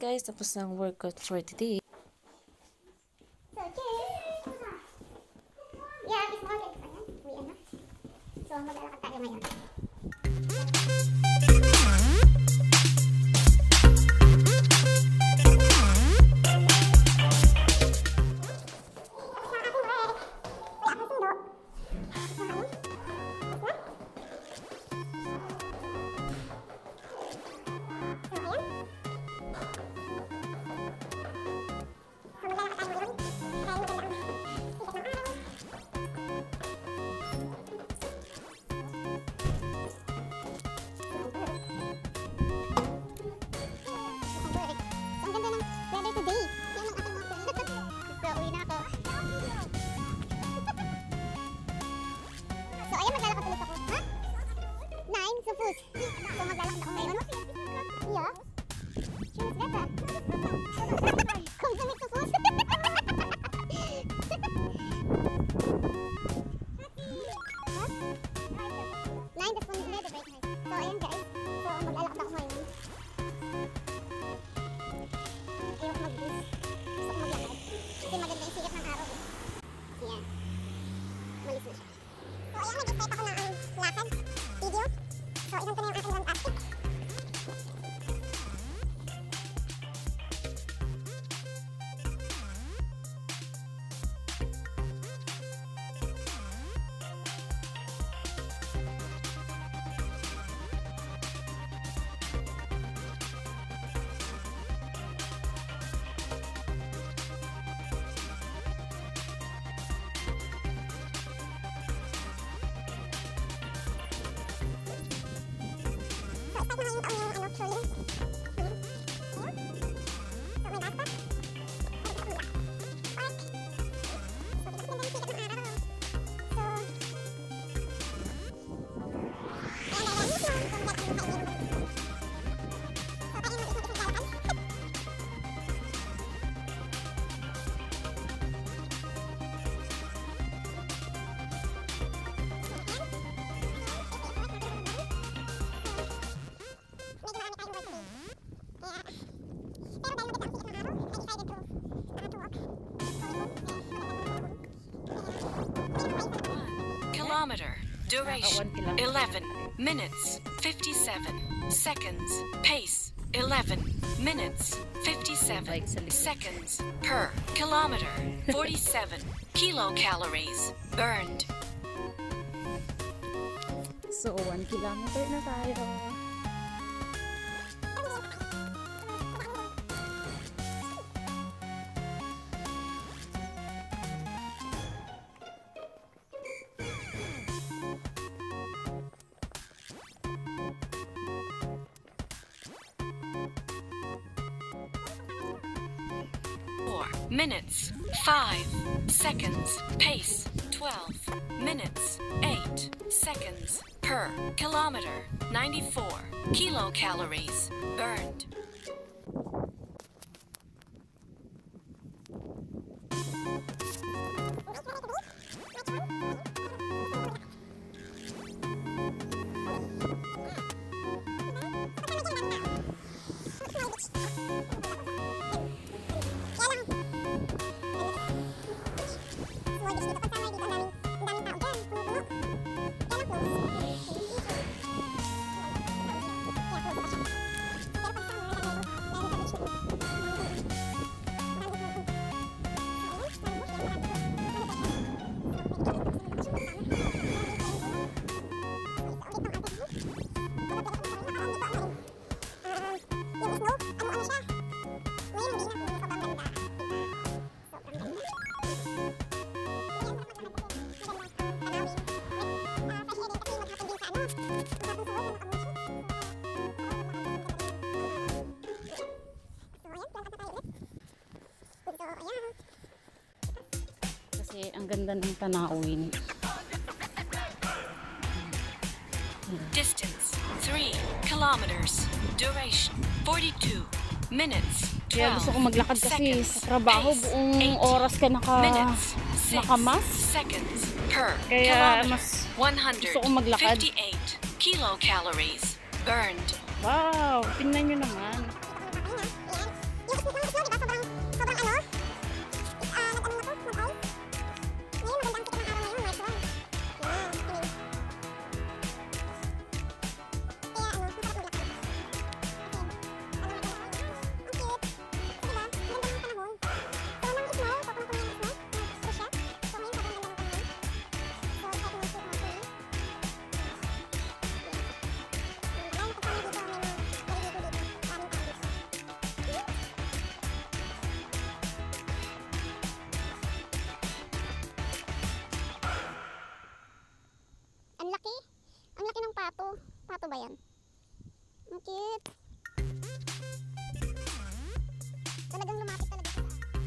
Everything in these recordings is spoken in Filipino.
guys, tapos ng workout for today. So, cheers! Yeah, it's more like uwi na. So, maglalakad tayo ngayon. Kilometer. Duration 11 minutes 57 seconds. Pace 11 minutes 57 seconds per kilometer. 47 kilocalories burned. So, 1 kilometer na tayo. Minutes 5 seconds. Pace 12 minutes 8 seconds per kilometer. 94 kilocalories burned. Kasi ang ganda ng tanawin. Distance 3 kilometers. Duration 42 minutes. Kaya gusto ko maglakad kasi sa trabaho buong oras ka nakamas. Seconds per Kaya kilometer. mas gusto ko maglakad. 158 kilocalories burned. Wow, tingnan nyo naman. Sakto ba yan? Ang cute. Talagang lumapit talaga siya.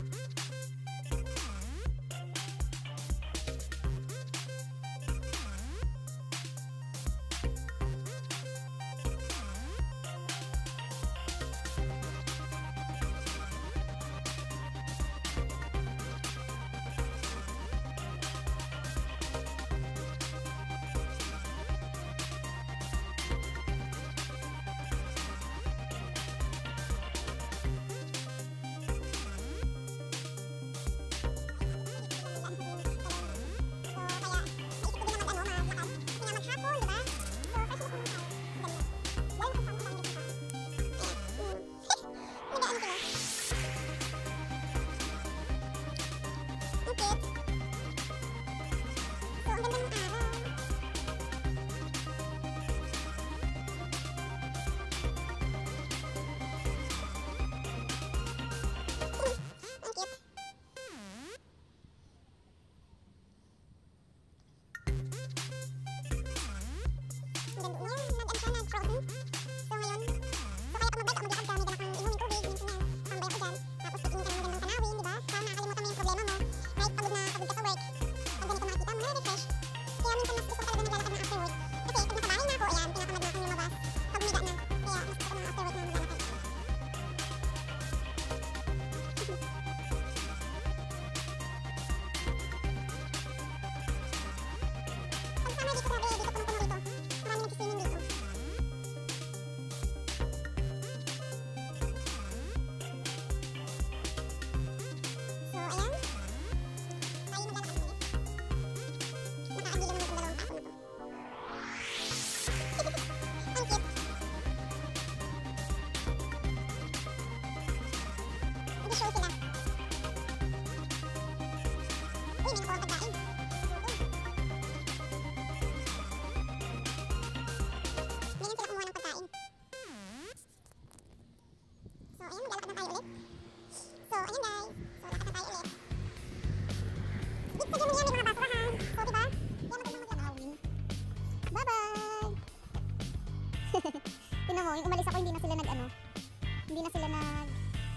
Tingnan mo, yung umalis ako hindi na sila nag-ano. Hindi na sila nag...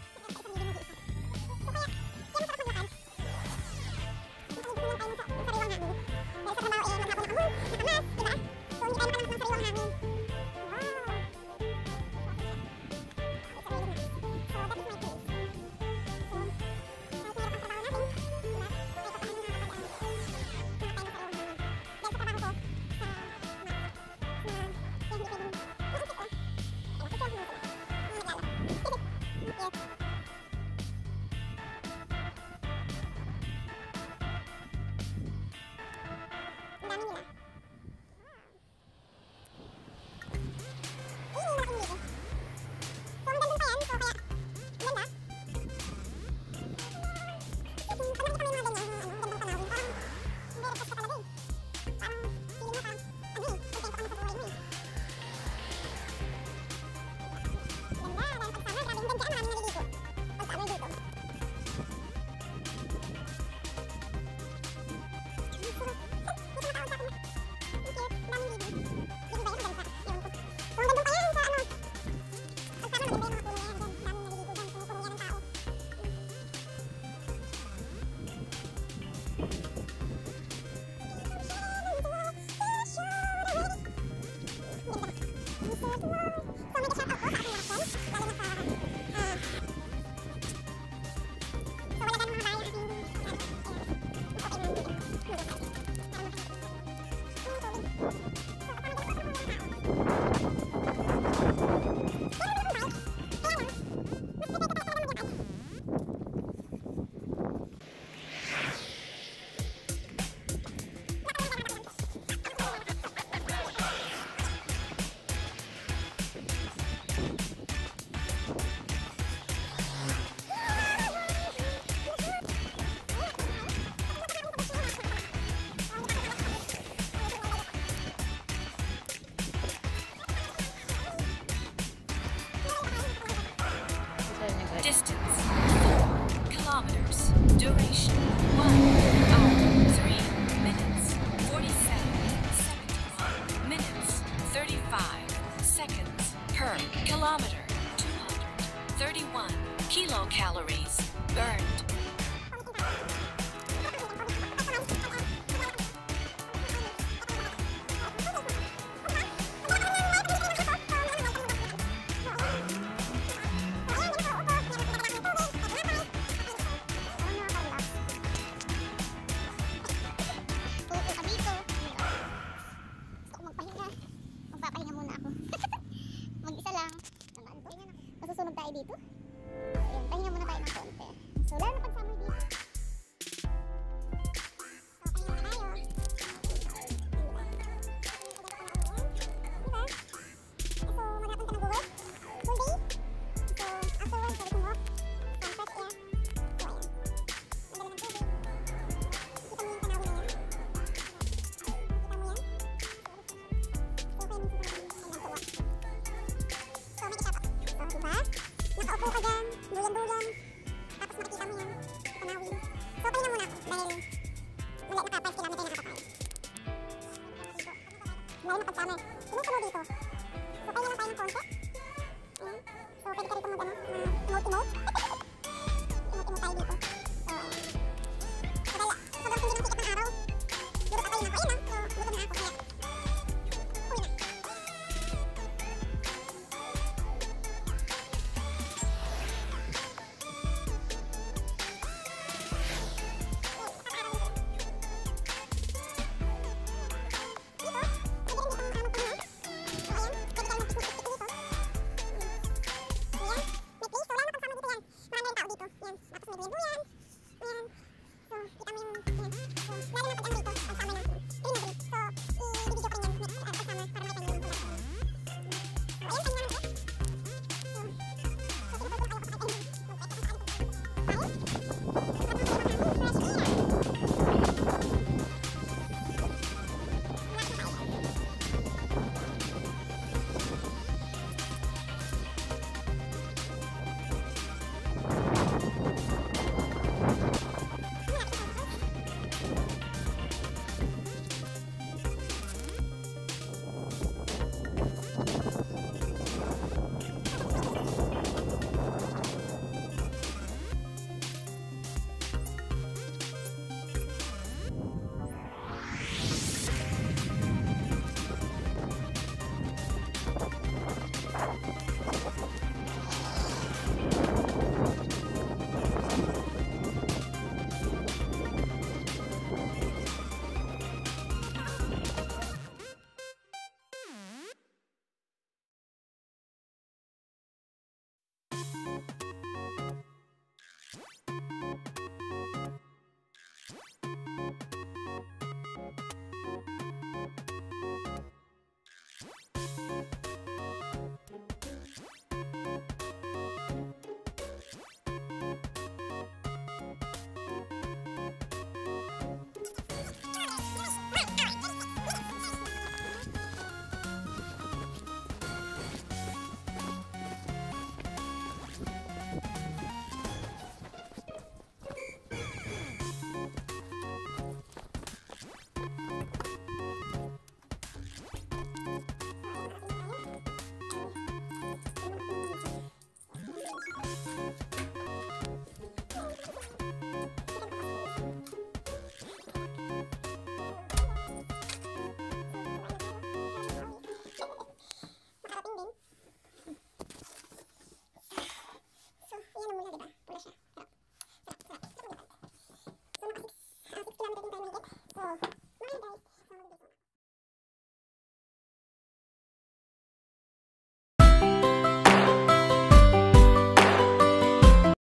Distance 4 kilometers. Duration 1 hour 3 minutes 47 71 minutes 35 Kilocalories burned. Magpapahinga muna ako. Mag-isa lang. Masusunog tayo dito. Ayun, pahinga muna tayo ng konti. So, lalo na pag-summer dito. So, pahinga na tayo. Diba? So, maghapon ka nag-work. Full day. So, after work, balik mo walk. Some fresh air. So, ayan. Magdala ng tubig. Kita mo yung tanawin na yan. Kita mo yan. So, kaya minsan naman kailangan to walk. So, may kita pa. So, diba? Nakaupo ka dyan, duyan-duyan, tapos makikita mo yan, tanawin. So, pahinga muna ako dahil mula naka 5 kilometer na nakapay. Dahil napag-summer, sunod-sunod dito. So, pahinga lang tayo ng konti.